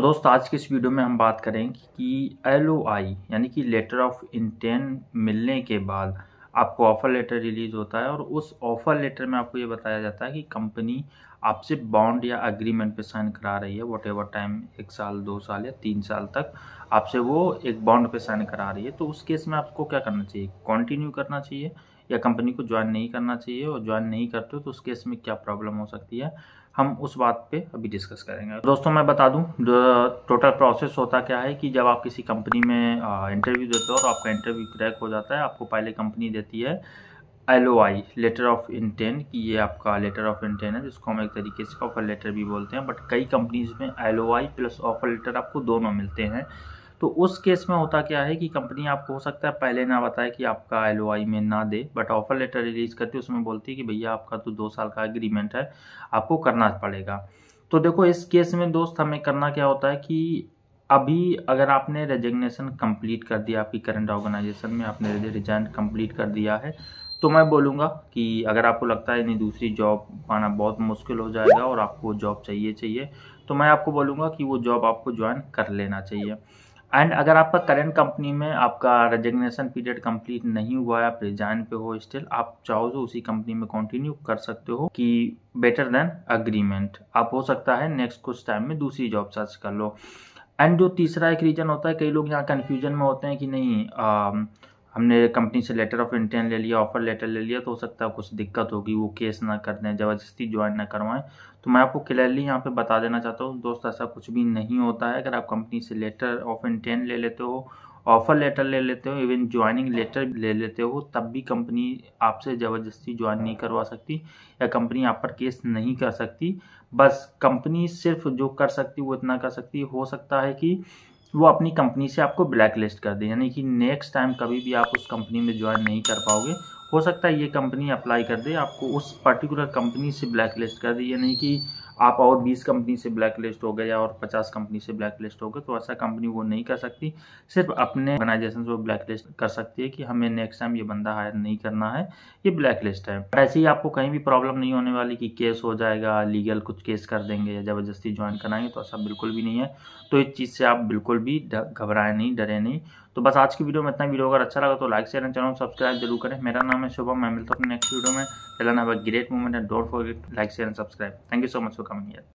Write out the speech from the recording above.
दोस्त आज के इस वीडियो में हम बात करेंगे कि LOI यानी कि लेटर ऑफ इंटेंट मिलने के बाद आपको ऑफर लेटर रिलीज होता है और उस ऑफर लेटर में आपको ये बताया जाता है कि कंपनी आपसे बॉन्ड या एग्रीमेंट पे साइन करा रही है वट एवर टाइम 1 साल 2 साल या 3 साल तक आपसे वो एक बॉन्ड पे साइन करा रही है। तो उस केस में आपको क्या करना चाहिए, कंटिन्यू करना चाहिए या कंपनी को ज्वाइन नहीं करना चाहिए, और ज्वाइन नहीं करते हो तो उस केस में क्या प्रॉब्लम हो सकती है, हम उस बात पे अभी डिस्कस करेंगे। दोस्तों मैं बता दूं टोटल प्रोसेस होता क्या है कि जब आप किसी कंपनी में इंटरव्यू देते हो और आपका इंटरव्यू क्रैक हो जाता है, आपको पहले कंपनी देती है LOI लेटर ऑफ इंटेंट कि ये आपका लेटर ऑफ इंटेंट है, जिसको हम एक तरीके से ऑफर लेटर भी बोलते हैं। बट कई कंपनीज में LOI प्लस ऑफर लेटर आपको दोनों मिलते हैं। तो उस केस में होता क्या है कि कंपनी आपको हो सकता है पहले ना बताए कि आपका LOI में ना दे, बट ऑफर लेटर रिलीज करती है उसमें बोलती है कि भैया आपका तो 2 साल का एग्रीमेंट है, आपको करना पड़ेगा। तो देखो इस केस में दोस्त हमें करना क्या होता है कि अभी अगर आपने रेजिग्नेशन कंप्लीट कर दिया, आपकी करंट ऑर्गेनाइजेशन में आपने रिजाइन कंप्लीट कर दिया है, तो मैं बोलूँगा कि अगर आपको लगता है नहीं दूसरी जॉब पाना बहुत मुश्किल हो जाएगा और आपको जॉब चाहिए, तो मैं आपको बोलूँगा कि वो जॉब आपको ज्वाइन कर लेना चाहिए। एंड अगर आपका करंट कंपनी में आपका रेजिग्नेशन पीरियड कंप्लीट नहीं हुआ है, आप रिजाइन पे हो स्टिल, आप चाहो तो उसी कंपनी में कंटिन्यू कर सकते हो कि बेटर देन एग्रीमेंट। आप हो सकता है नेक्स्ट कुछ टाइम में दूसरी जॉब सर्च कर लो। एंड जो तीसरा एक रीजन होता है, कई लोग यहाँ कन्फ्यूजन में होते हैं कि नहीं हमने कंपनी से लेटर ऑफ इंटेंट ले लिया, ऑफर लेटर ले लिया, तो हो सकता है कुछ दिक्कत होगी, वो केस ना कर दें, ज़बरदस्ती ज्वाइन ना करवाएं। तो मैं आपको क्लियरली यहाँ पे बता देना चाहता हूँ दोस्त, ऐसा कुछ भी नहीं होता है। अगर आप कंपनी से लेटर ऑफ इंटेंट ले लेते हो, ऑफर लेटर ले लेते हो, इवन ज्वाइनिंग लेटर ले लेते हो, तब भी कंपनी आपसे ज़बरदस्ती ज्वाइन नहीं करवा सकती या कंपनी आप पर केस नहीं कर सकती। बस कंपनी सिर्फ जो कर सकती वो इतना कर सकती, हो सकता है कि वो अपनी कंपनी से आपको ब्लैक लिस्ट कर दे, यानी कि नेक्स्ट टाइम कभी भी आप उस कंपनी में ज्वाइन नहीं कर पाओगे। हो सकता है ये कंपनी अप्लाई कर दे, आपको उस पर्टिकुलर कंपनी से ब्लैक लिस्ट कर दे, यानी कि आप और 20 कंपनी से ब्लैक लिस्ट हो गए या और 50 कंपनी से ब्लैक लिस्ट हो गए, तो ऐसा कंपनी वो नहीं कर सकती। सिर्फ अपने ऑर्गेनाइजेशन से वो ब्लैक लिस्ट कर सकती है कि हमें नेक्स्ट टाइम ये बंदा हायर नहीं करना है, ये ब्लैक लिस्ट है। ऐसे ही आपको कहीं भी प्रॉब्लम नहीं होने वाली कि केस हो जाएगा, लीगल कुछ केस कर देंगे या ज़बरदस्ती ज्वाइन कराएंगे, तो ऐसा बिल्कुल भी नहीं है। तो इस चीज़ से आप बिल्कुल भी घबराएं नहीं, डरे नहीं। तो बस आज की वीडियो में इतना। वीडियो अगर अच्छा लगा तो like share and channel subscribe जरूर करें। मेरा नाम है शुभम, मैं मिलता हूँ अपने नेक्स्ट वीडियो में। Till then have a great moment and don't forget like share and subscribe. Thank you so much for coming here.